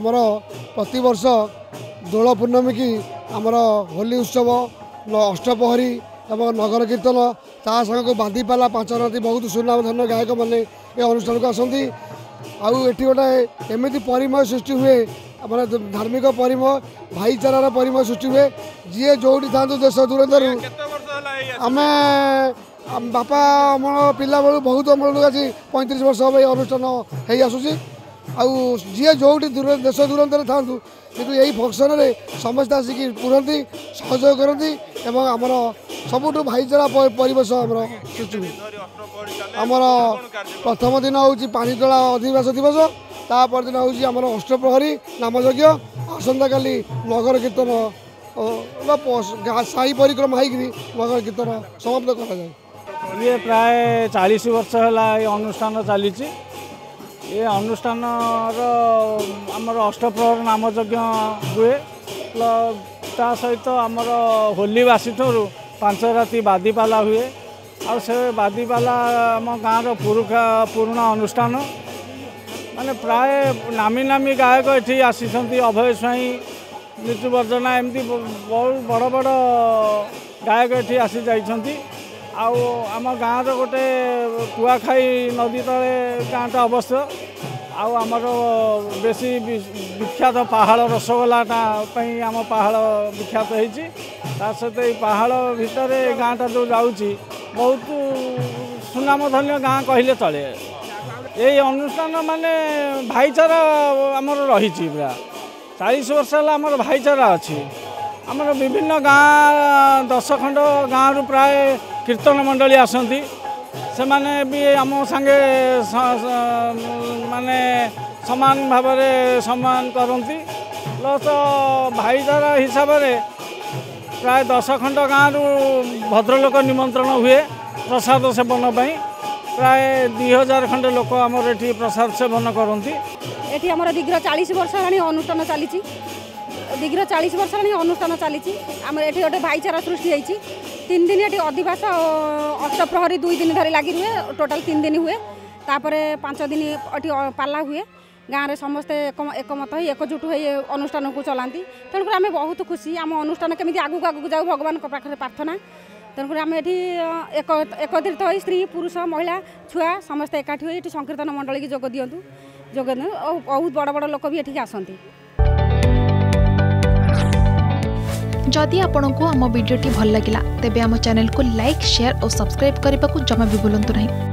आमर प्रति वर्ष दोल पूर्णमी की आमर होली उत्सव अष्टप्रहरी एवं नगर कीर्तन ता संग को बादीपाला पांच राति बहुत सुनाम धन्य गायक मैंने ये अनुष्ठान को आसती आठी गोटे एमती परिमय सृष्टि हुए माने धार्मिक परिमय भाईचारार परिमय सृष्टि हुए जी जो था देश दूर आम बापा अमल पिला बेलू बहुत अमल आज 35 वर्ष हम ये अनुष्ठान हो आसूसी जी जो देश दूर था कि यही फंक्शन रे समस्त आसिक पुरंती सहयोग करती एवं आमर सबुठ भाईचारा परिवेश आमर सृष्टि आमर प्रथम दिन हूँ पानीतोला अधिवास दिवस तापर दिन हूँ आमर अष्टप्रहरी नामयज्ञ आसंता काली नगर कीर्तन साई परिक्रमा होगी नगर कीर्तन समाप्त कर ये प्राय 40 वर्ष है अनुष्ठान चली ये अनुष्ठान आमर अष्टप्रहर नामयज्ञ हुए ता सहित आमर होली बासी ठूँ 5 राति बादीपाला हुए आ से बादीपाला आम गाँव पुराणा अनुष्ठान माने प्राय नामी नामी गायक ये आसी अभय स्वाई मृत्युवर्जना एमती बहुत बड़ बड़ गायक ये आसी जाइछंती आम गाँव गोटे कुआखाई नदी तले गाँटा अवश्य आमर बेसी विख्यात पहाड़ रसगोलाटा आम पहाड़ विख्यात होती सहित पहाड़ भितर गाँटा जो जाऊँगी बहुत सुनाम धन्य गाँ कहले चले यही अनुष्ठान माने भाईचारा आमर रही पूरा 40 वर्ष है आमर भाईचारा अच्छी आमर विभिन्न गाँ 10 खंड गाँव प्राय कीर्तन मंडली आसती से माने भी आम संगे माने समान भाव सम्मान करती प्लस भाईचारा हिसाब से प्राय 10 खंड गाँव भद्रलोक निमंत्रण हुए प्रसाद सेवन प्राय 2000 खंड लोक आमर ये प्रसाद सेवन करती ये आम दीर्घ 40 वर्ष अनुष्ठान चली दीर्घ 40 वर्ष अनुष्ठान चली आम ये गोटे भाईचारा सृष्टि होती 3 दिन ये अधिवास अष्टप्रहरी 2 दिन धरी लगी हुए टोटाल 3 दिन हुए तापर 5 दिन ये पाला हुए गाँव में समस्ते एकमत एकजुट हो अनुष्ठान को चलाती तेणुक आम बहुत खुशी आम अनुष्ठान केमी आगू आगू जाऊ भगवान पाखे प्रार्थना तेणुक आम ये एकत्रित हो स्त्री पुरुष महिला छुआ समस्ते एकाठी हो संकीर्तन मंडली की जोग दिंतु बहुत बड़ बड़ लोक भी ये आसती जदि आपंक आम भिडी भल लगा तेब आम चैनल को लाइक शेयर और सब्सक्राइब करने को जमा भी भूलु नहीं।